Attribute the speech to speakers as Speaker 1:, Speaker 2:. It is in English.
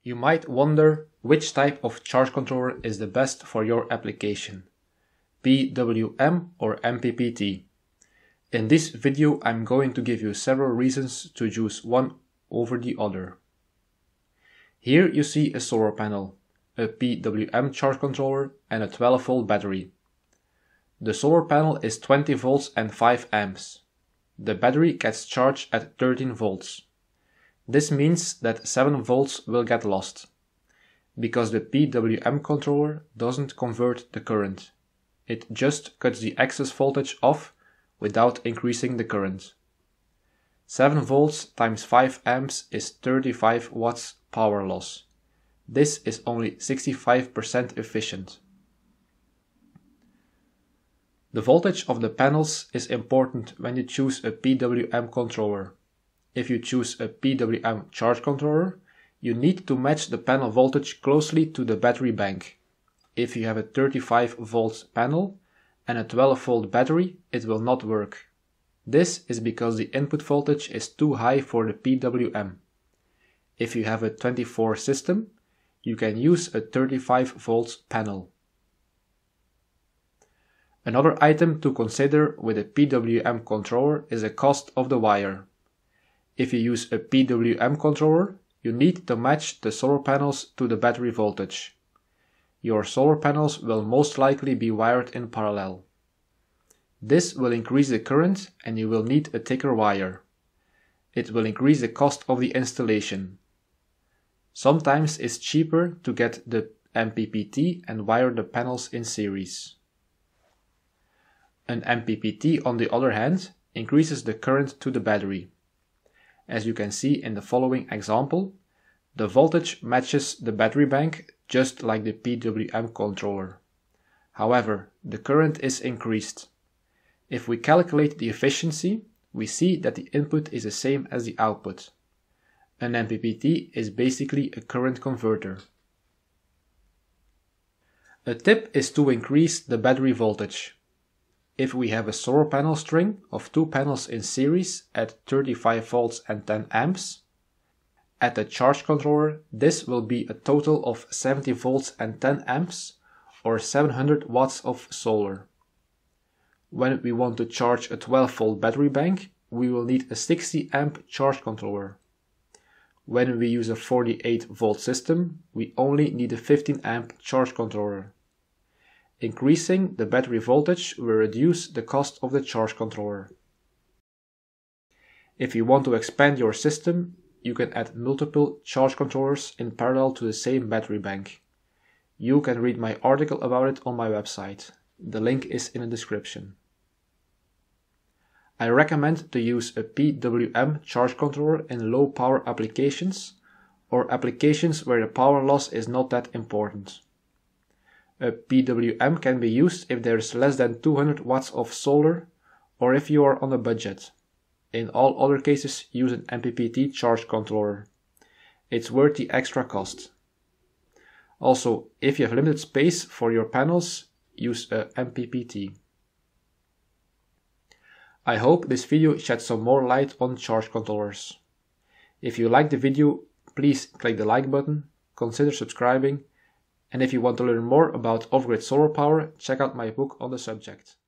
Speaker 1: You might wonder which type of charge controller is the best for your application, PWM or MPPT. In this video I'm going to give you several reasons to choose one over the other. Here you see a solar panel, a PWM charge controller and a 12-volt battery. The solar panel is 20 volts and 5 amps. The battery gets charged at 13 volts. This means that 7 volts will get lost, because the PWM controller doesn't convert the current. It just cuts the excess voltage off without increasing the current. 7 volts times 5 amps is 35 watts power loss. This is only 65% efficient. The voltage of the panels is important when you choose a PWM controller. If you choose a PWM charge controller, you need to match the panel voltage closely to the battery bank. If you have a 35 volt panel and a 12 volt battery, it will not work. This is because the input voltage is too high for the PWM. If you have a 24 system, you can use a 35 volt panel. Another item to consider with a PWM controller is the cost of the wire. If you use a PWM controller, you need to match the solar panels to the battery voltage. Your solar panels will most likely be wired in parallel. This will increase the current and you will need a thicker wire. It will increase the cost of the installation. Sometimes it's cheaper to get the MPPT and wire the panels in series. An MPPT, on the other hand, increases the current to the battery. As you can see in the following example, the voltage matches the battery bank just like the PWM controller. However, the current is increased. If we calculate the efficiency, we see that the input is the same as the output. An MPPT is basically a current converter. A tip is to increase the battery voltage. If we have a solar panel string of 2 panels in series at 35 volts and 10 amps, at the charge controller this will be a total of 70 volts and 10 amps or 700 watts of solar. When we want to charge a 12 volt battery bank, we will need a 60 amp charge controller. When we use a 48 volt system, we only need a 15 amp charge controller. Increasing the battery voltage will reduce the cost of the charge controller. If you want to expand your system, you can add multiple charge controllers in parallel to the same battery bank. You can read my article about it on my website. The link is in the description. I recommend to use a PWM charge controller in low power applications or applications where the power loss is not that important. A PWM can be used if there is less than 200 watts of solar or if you are on a budget. In all other cases, use an MPPT charge controller. It's worth the extra cost. Also, if you have limited space for your panels, use a MPPT. I hope this video sheds some more light on charge controllers. If you liked the video, please click the like button, consider subscribing, and if you want to learn more about off-grid solar power, check out my book on the subject.